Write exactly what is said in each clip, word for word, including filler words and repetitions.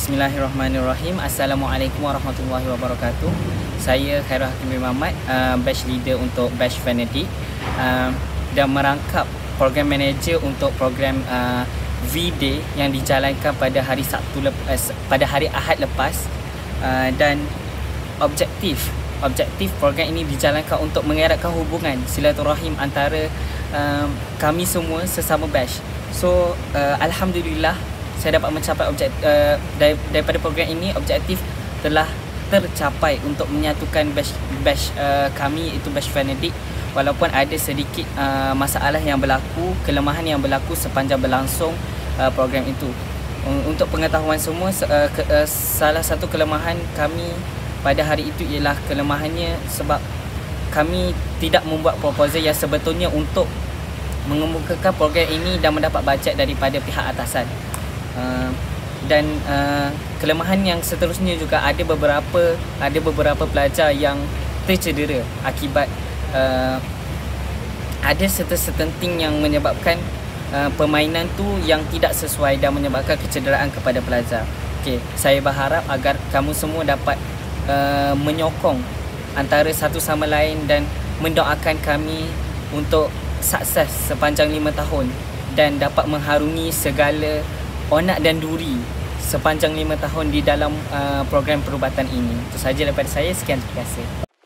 Bismillahirrahmanirrahim. Assalamualaikum warahmatullahi wabarakatuh. Saya Khairul Hakim bin Muhammad, uh, batch leader untuk batch Vanadic, uh, dan merangkap program manager untuk program uh, V-Day yang dijalankan pada hari Sabtu lepas, pada hari Ahad lepas, uh, dan objektif objektif program ini dijalankan untuk mengeratkan hubungan silaturahim antara uh, kami semua sesama batch. So uh, alhamdulillah saya dapat mencapai objektif uh, daripada program ini. Objektif telah tercapai untuk menyatukan batch, batch uh, kami, itu batch Vanadic, walaupun ada sedikit uh, masalah yang berlaku, kelemahan yang berlaku sepanjang berlangsung uh, program itu. Untuk pengetahuan semua, uh, ke, uh, salah satu kelemahan kami pada hari itu ialah kelemahannya sebab kami tidak membuat proposal yang sebetulnya untuk mengemukakan program ini dan mendapat bajet daripada pihak atasan. Uh, dan uh, kelemahan yang seterusnya juga ada beberapa ada beberapa pelajar yang tercedera akibat uh, ada setenting yang menyebabkan uh, permainan tu yang tidak sesuai dan menyebabkan kecederaan kepada pelajar. Okey, saya berharap agar kamu semua dapat uh, menyokong antara satu sama lain dan mendoakan kami untuk sukses sepanjang lima tahun dan dapat mengharungi segala onak dan duri sepanjang lima tahun di dalam uh, program perubatan ini. Itu sahaja daripada saya. Sekian, terima kasih.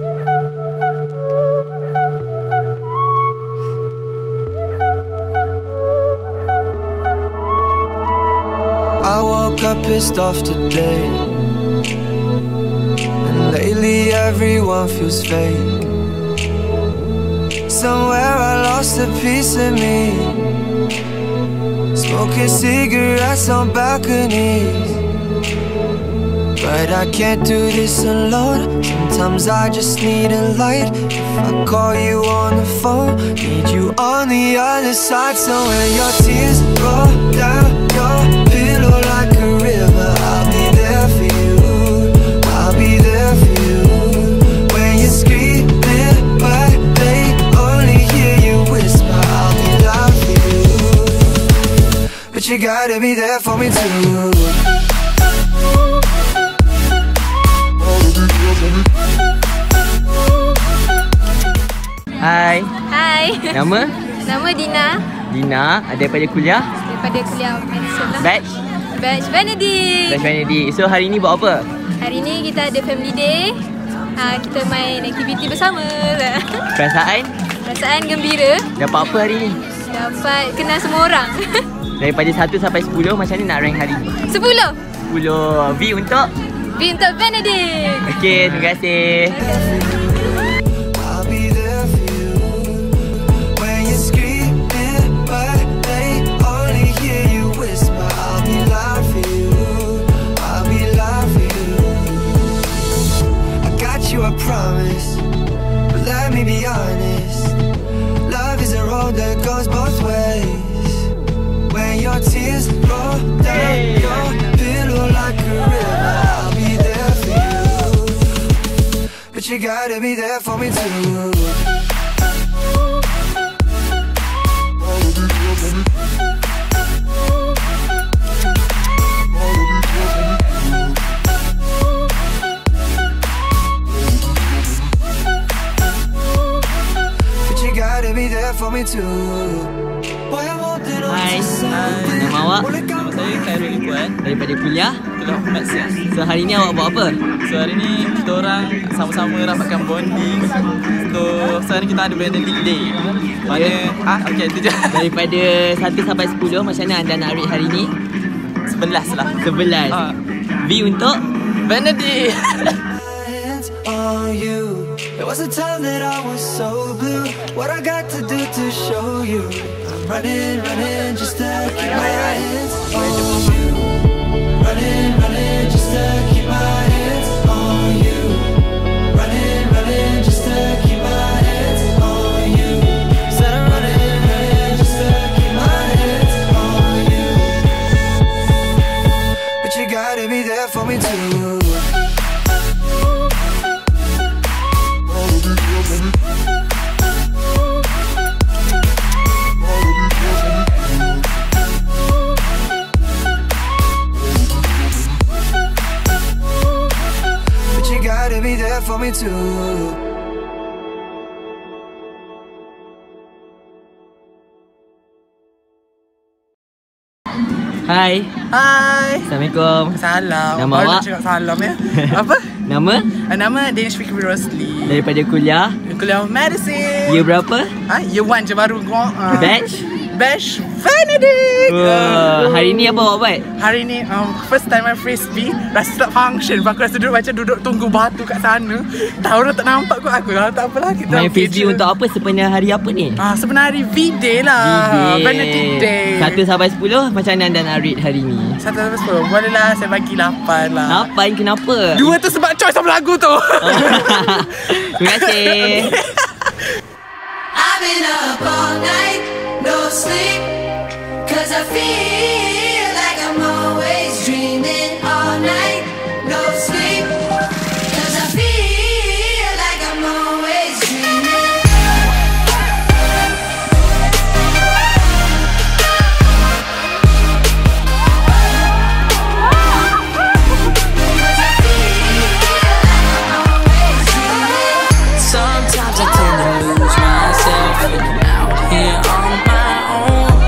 I woke up pissed off today, and lately everyone feels fake. Somewhere I lost a piece of me, smoking cigarettes on balconies. But I can't do this alone. Sometimes I just need a light. If I call you on the phone, need you on the other side. So when your tears roll down your pillow like a river, I'll be there for you, I'll be there for you. When you're screaming but they only hear you whisper, I'll be loud for you. But you gotta be there for me too. Hai. Hai. Nama? Nama Dina. Dina. Ada daripada kuliah? Daripada kuliah medicine lah. Batch? Batch Vanadic. Batch Vanadic. So hari ni buat apa? Hari ni kita ada family day. Ha, kita main aktiviti bersama. Perasaan? Perasaan gembira. Dapat apa hari ni? Dapat kenal semua orang. Daripada satu sampai sepuluh, macam mana nak rank hari ni? Sepuluh. Sepuluh. V untuk? V untuk Vanadic. Okey, terima kasih. I promise, but let me be honest. Love is a road that goes both ways. When your tears roll down your pillow like a river, I'll be there for you. But you gotta be there for me too. For me too. Hai, nama awak? Nama saya Khairul Hakim Daripada kuliah? Kuliah Medicine. So hari ni awak buat apa? So hari ni kita orang sama-sama rapatkan bonding. So sekarang kita ada Vanadic Day. Mana ah okey itu je. Daripada satu sampai sepuluh, macam mana anda nak rate hari ni? Sebelas lah. Sebelas. Ha. V untuk? Vanadic. There was a time that I was so blue. What I got to do to show you? I'm running, running just to keep my hands on you. Running, running just to keep my hands on you. Running, running just to keep my hands on you. Said I'm running, running just to keep my hands on you. But you gotta be there for me too. me to. Hai. Hai. Assalamualaikum. Salam. Nama Baru awak? nak cakap salam ya. Apa? Nama? Ah, Nama Danish Fikri Rosli. Daripada kuliah. Kuliah Medicine. Year berapa? Ah, year one je baru kau. Uh, Batch? Batch Vanadic. Wah, hari ni apa awak buat? Hari ni um, first time main frisbee. Rasa tak function. Aku rasa duduk macam duduk tunggu batu kat sana. Tahu dah tak nampak kot aku lah. Tak apalah kita Main okay frisbee je. untuk apa sebenarnya hari apa ni? Ah, sebenarnya hari V-Day lah. V-Day. Vanadic Day. Satu sampai sepuluh macam mana anda nak rate hari ni? Satu sampai sepuluh. Boleh lah, saya bagi lapan lah. Lapan kenapa? Dua tu sebab choice of lagu tu. Terima kasih. I've been up all night, no sleep, cause I feel like I'm always dreaming all night, no sleep, cause I feel like I'm always dreaming. Sometimes I tend to lose myself when I'm out here on my own.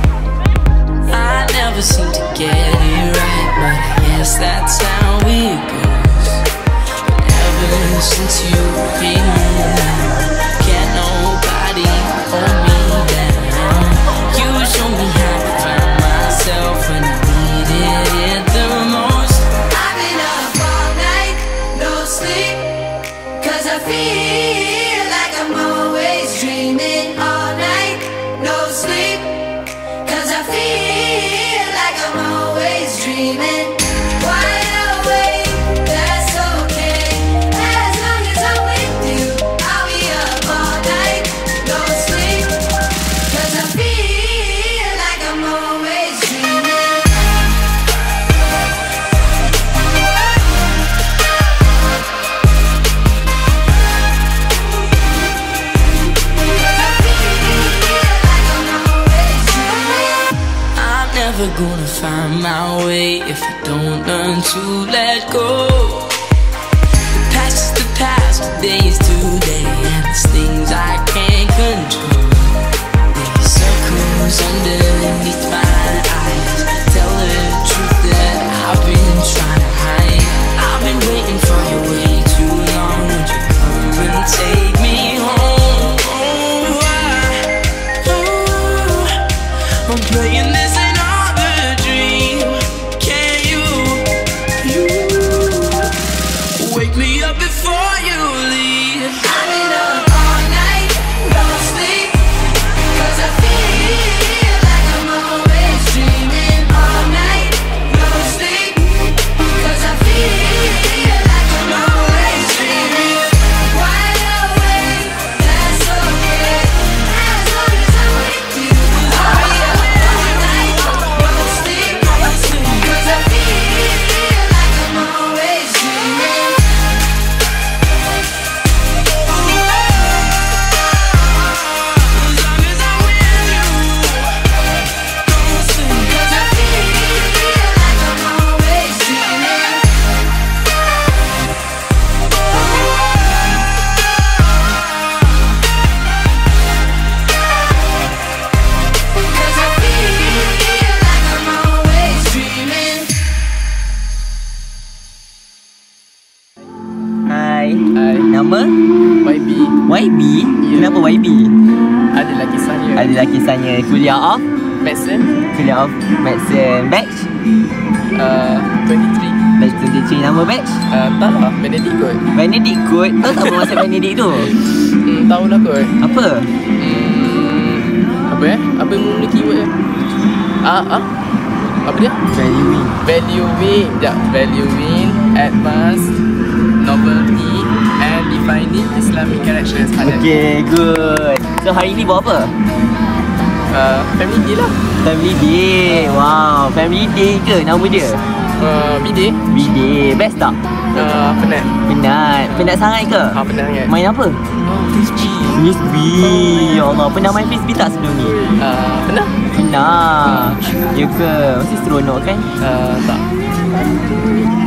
I never seem to get it right, but I guess that's how it goes. Ever since you've been around, can't nobody hold me down. You show me how to find myself when I needed it the most. I've been up all night, no sleep, cause I feel like I'm always dreaming all night, no sleep, cause I feel like I'm always dreaming. Wide awake, that's okay, as long as I'm with you, I'll be up all night, no sleep, cause I feel like I'm always dreaming. I'm never gonna find my way if I don't learn to let go. The past is the past, today is today, and there's things I can't control. There's circles underneath my eyes, tell the truth that I've been trying to hide. I've been waiting for you way too long. Would you come and take me home? Oh, I, oh, I'm playing this another dream. Can you, you wake me up before you leave? I've been up all night, no sleep, cause I feel like I'm always dreaming all night, no sleep, cause I feel like I'm always dreaming. Wide awake, that's okay, as long as I'm with you. I'll be up all night, no sleep, cause I feel like I'm always dreaming. Cause I feel like I'm always dreaming. Cause I feel like I'm always dreaming. Hai. Hai. Nama? Y B. Y B? Ya. Kenapa Y B? Ada lagi saya. Adalah kisahnya kuliah of? Medicine. Kuliah of Medicine. Batch? Uh, twenty-three. Batch twenty-three. Nama batch? Uh, tak lah, Vanadic kot. Vanadic kot. Tahu tak apa maksud Vanadic tu? Hmm, tahu lah kot. Apa? Hmm, apa eh? Apa yang mula keyword eh? Ah, ah? Apa dia? Valuing. Valuing. Sekejap. Valuing, advanced, novelty and defining Islamic characters. Okay, good. So hari ni buat apa? Uh, family day lah. Family Day. Wow, Family Day ke nama dia? Uh, B-Day. B-Day. Best tak? Uh, penat. Penat. Penat sangat ke? Ha, penat sangat. Main apa? Oh, frisbee. Frisbee. Ya Allah, pernah main frisbee tak sebelum ni? Uh, pernah? Pernah. Ya ke? Mesti seronok kan? Uh, tak.